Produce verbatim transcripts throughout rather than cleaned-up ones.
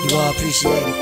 You all appreciate it.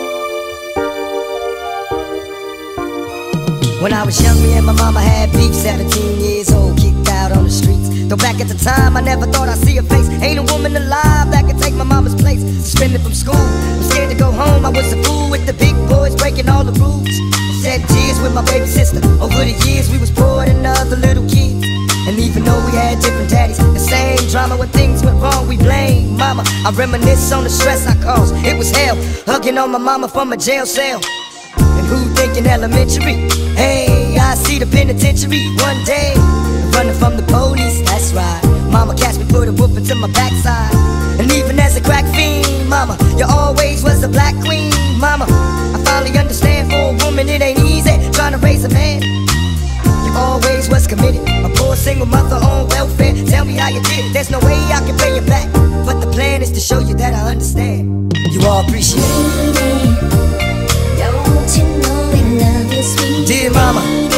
When I was young, me and my mama had beef. Seventeen years old, kicked out on the streets. Though back at the time, I never thought I'd see her face. Ain't a woman alive that could take my mama's place. Suspended from school, was scared to go home. I was a fool with the big boys, breaking all the rules. Shed tears with my baby sister. Over the years, we was poor than the other little kids. And even though we had different daddies, the same drama. When things went wrong, we blame mama. I reminisce on the stress I caused. It was hell, hugging on my mama from a jail cell. And who thinking elementary? Hey, I see the penitentiary one day. Running from the police, that's right. Mama catch me, put a whoop into my backside. And even as a crack fiend, mama, you always was a black queen, mama. I finally understand, for a woman it ain't easy trying to raise a man. You always was committed, a poor single mother on welfare. Tell me how you did it, there's no way I can pay you back. But the plan is to show you that I understand. You all appreciate it. Don't you know we love you, sweet dear mama?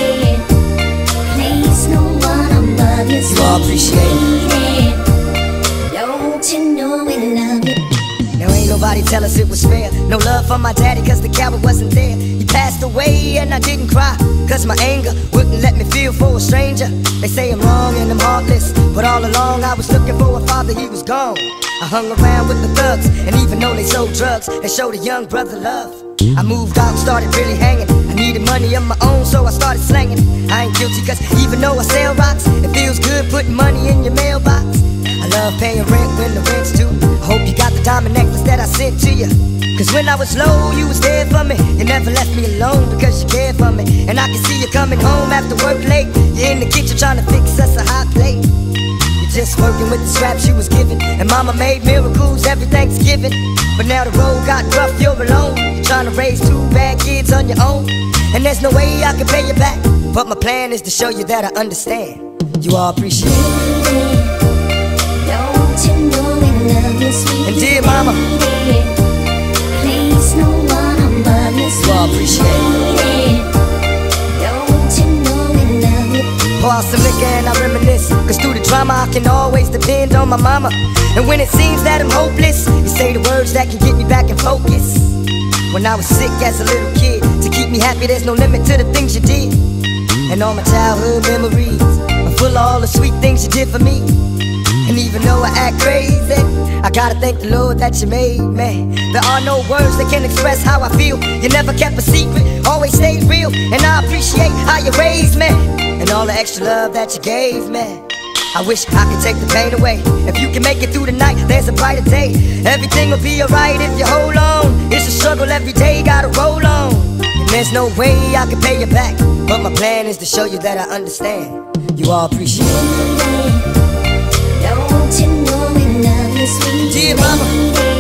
Please no one above you, you all appreciate it. Don't you know we love you? Now ain't nobody tell us it was fair. No love for my daddy cause the coward wasn't there. He passed away and I didn't cry cause my anger wouldn't let me feel for a stranger. They say I'm wrong and I'm heartless, but all along I was looking for a father, he was gone. I hung around with the thugs, and even though they sold drugs, they showed a young brother love. I moved out, started really hanging. I needed money of my own, so I started slanging. I ain't guilty cause even though I sell rocks, it feels good putting money in your mailbox. I love paying rent when the rent's due. I hope you got the diamond necklace that I sent to you. Cause when I was low, you was there for me. You never left me alone because you cared for me. And I can see you coming home after work late. You're in the kitchen trying to fix us a hot plate. You're just working with the scraps you was given. And mama made miracles every Thanksgiving. But now the road got rough, you're alone. You're trying to raise two bad kids on your own. And there's no way I can pay you back. But my plan is to show you that I understand. You all appreciate it. Don't you know we love you, sweet and dear mama, please no one above you, you all appreciate it. Don't you know we love you? Pour out some liquor and I reminisce, cause through the drama I can always depend on my mama. And when it seems that I'm hopeless, you say the words that can get me back in focus. When I was sick as a little kid, to keep me happy there's no limit to the things you did. And all my childhood memories are full of all the sweet things you did for me. And even though I act crazy, I gotta thank the Lord that you made me. There are no words that can express how I feel. You never kept a secret, always stayed real. And I appreciate how you raised me, and all the extra love that you gave me. I wish I could take the pain away. If you can make it through the night, there's a brighter day. Everything will be alright if you hold on. It's a struggle every day, gotta roll on. And there's no way I can pay you back, but my plan is to show you that I understand. You all appreciate it. Don't you know we love you, sweet dear mama.